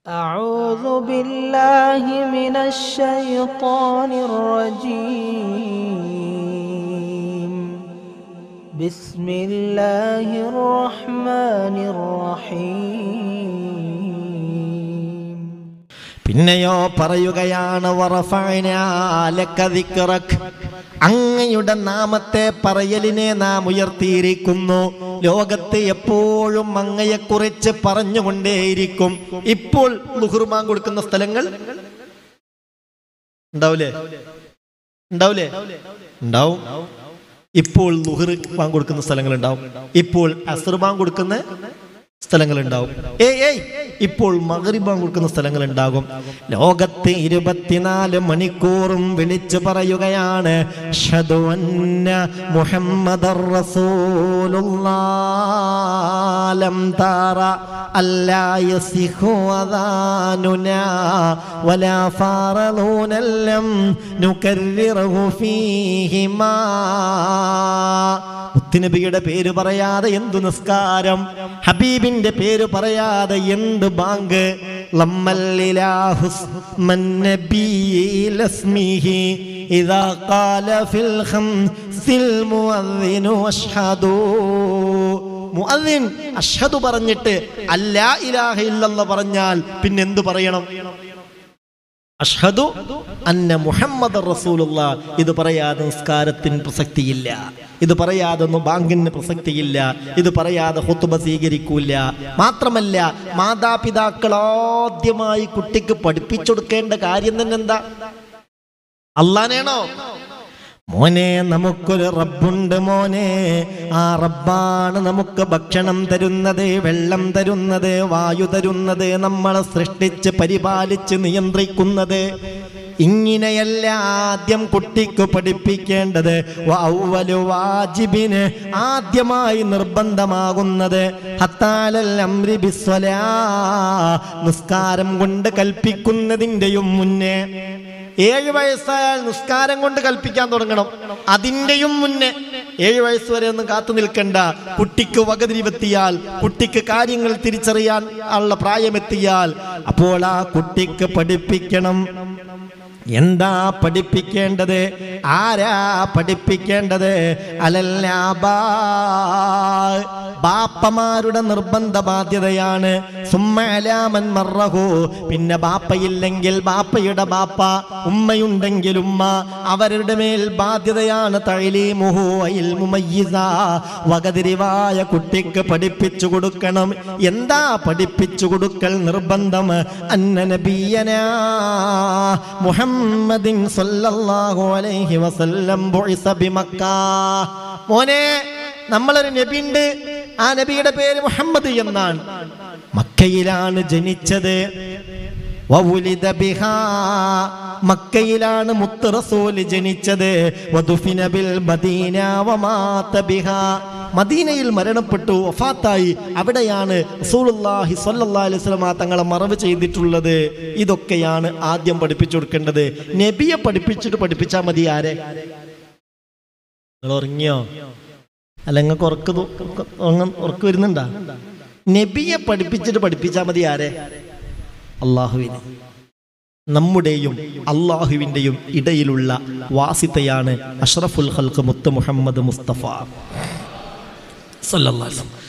أعوذ بالله من الشيطان الرجيم بسم الله الرحمن الرحيم പിന്നെയോ പറയുകയാണ് വറഫഅനാ ലക ദിക്റക്, അങ്ങയുടെ നാമത്തെ പറയലിനെ നാം ഉയർത്തിയിരിക്കുന്നു. ലോകത്ത് എപ്പോഴും അങ്ങയെക്കുറിച്ച് പറഞ്ഞുകൊണ്ടേയിരിക്കും. ഇപ്പോൾ ളുഹ്ർ ബാങ്ക് കൊടുക്കുന്ന സ്ഥലങ്ങൾ ഉണ്ടാവില്ലേ? ഉണ്ടാവും. ഇപ്പോൾ ളുഹ്ർ ബാങ്ക് കൊടുക്കുന്ന സ്ഥലങ്ങൾ ഉണ്ടാവും. ഇപ്പോൾ അസ്ർ ബാങ്ക് കൊടുക്കുന്ന സ്ഥലങ്ങൾ ഉണ്ടാവും. ഇപ്പോൾ മഗ്രിബ് ബാങ്ക് കൊടുക്കുന്ന സ്ഥലങ്ങൾ ഉണ്ടാകും. ലോകത്ത് 24 മണിക്കൂറും വിളിച്ചു പറയുകയാണ് അഷ്ഹദു അന്ന മുഹമ്മദർ റസൂലുള്ളാഹ് ലം തറ അല്ലാ യസിഹു അദാനുനാ വലാ ഫറലൂന ലം നുകർരിറഹു ഫീഹിമാ. മുത്തുനബിയുടെ പേര് പറയാതെ എന്തു നിസ്കാരം, ഹബീബിന്റെ പേര് പറയാതെ എന്ത് ബാങ്ക്. അഷ്ഹദു പറഞ്ഞിട്ട് അല്ലാ ഇലാഹ ഇല്ലല്ലാഹ് പറഞ്ഞാൽ പിന്നെന്തു പറയണം? അഷ്ഹദു അന്ന മുഹമ്മദർ റസൂലുള്ളാഹ്. ഇത് പറയാതെ നിസ്കാരത്തിന് പ്രസക്തിയില്ല, ഇത് പറയാതെ ബാങ്കിന് പ്രസക്തിയില്ല, ഇത് പറയാതെ ഖുത്ബ സ്വീകരിക്കൂല. മാത്രമല്ല, മാതാപിതാക്കൾ ആദ്യമായി കുട്ടിക്ക് പഠിപ്പിച്ചു കൊടുക്കേണ്ട കാര്യം തന്നെ എന്താ? അല്ലാഹനെയാണോ? മോനെ, നമുക്കൊരു റബ്ബുണ്ട് മോനെ. ആ റബ്ബാണ് നമുക്ക് ഭക്ഷണം തരുന്നത്, വെള്ളം തരുന്നത്, വായു തരുന്നത്, നമ്മളെ സൃഷ്ടിച്ച് പരിപാലിച്ച് നിയന്ത്രിക്കുന്നത്. ഇങ്ങനെയല്ല ആദ്യം കുട്ടിക്ക് പഠിപ്പിക്കേണ്ടത്. വഅവ്വലു വാജിബിന്, ആദ്യമായി നിർബന്ധമാകുന്നത് ഹത്താലൽ അംരി ബിസ്സലാ, നിസ്കാരം കൊണ്ട് കൽപ്പിക്കുന്നതിൻ്റെയും മുന്നേ. 7 വയസ്സായാൽ നിസ്കാരം കൊണ്ട് കൽപ്പിക്കാൻ തുടങ്ങണം. അതിൻ്റെയും മുന്നേ 7 വയസ്സ് വരെ ഒന്നും കാത്തു നിൽക്കണ്ട. കുട്ടിക്ക് വകതിരിവെത്തിയാൽ, കുട്ടിക്ക് കാര്യങ്ങൾ തിരിച്ചറിയാൻ ഉള്ള പ്രായമെത്തിയാൽ അപ്പോൾ ആ കുട്ടിക്ക് പഠിപ്പിക്കണം. എന്താ പഠിപ്പിക്കേണ്ടത്? ആരാ പഠിപ്പിക്കേണ്ടത്? അലല്ലാബാ, ബാപ്പമാരുടെ നിർബന്ധ ബാധ്യതയാണ്. സുമ്മ അലാമൻ മർറഹു, പിന്നെ ബാപ്പയില്ലെങ്കിൽ ബാപ്പയുടെ ബാപ്പ, ഉമ്മയുണ്ടെങ്കിൽ ഉമ്മ, അവരുടെ മേൽ ബാധ്യതയാണ്. തഅലീമുഹു ഇൽമു മയ്യിസ, വകതിരിവായ കുട്ടിക്ക് പഠിപ്പിച്ചു കൊടുക്കണം. എന്താ പഠിപ്പിച്ചു കൊടുക്കൽ നിർബന്ധം? അന്ന നബിയനാ മുഹമ്മദിൻ സല്ലല്ലാഹു അലൈഹി വസല്ലം ബുഇസ ബിമക്ക. മോനെ, നമ്മളൊരു നബിയുണ്ട്, ആ നബിയുടെ പേര് മുഹമ്മദ് എന്നാണ്. മക്കയിലാണ് ജനിച്ചത്. വവുലിദ ബിഹാ, മക്കയിലാണ് മുത്ത് റസൂൽ ജനിച്ചത്. വദുഫിന ബിൽ മദീന വമാത ബിഹാ, മദീനയിൽ മരണപ്പെട്ടു, വഫാത്തായി. അവിടെയാണ് റസൂലുള്ളാഹി സ്വല്ലല്ലാഹു അലൈഹി വസല്ലം തങ്ങളെ മറവ് ചെയ്തിട്ടുള്ളത്. ഇതൊക്കെയാണ് ആദ്യം പഠിപ്പിച്ചു കൊടുക്കേണ്ടത്. നബിയെ പഠിപ്പിച്ചിട്ട് പഠിപ്പിച്ചാൽ മതി. ആരെ? നിങ്ങൾ ഉറങ്ങിയോ? അല്ല, നിങ്ങൾക്ക് ഉറക്ക് വരുന്നുണ്ടാ? നബിയെ പഠിപ്പിച്ചിട്ട് പഠിപ്പിച്ചാൽ മതി. ആരെ? അള്ളാഹുവിനെ. നമ്മുടെയും അള്ളാഹുവിൻ്റെയും ഇടയിലുള്ള വാസിത്തയാണ് അഷ്റഫുൽ ഖൽഖ് മുത്ത് മുഹമ്മദ് മുസ്തഫ സല്ലല്ലാഹു അലൈഹി വസല്ലം.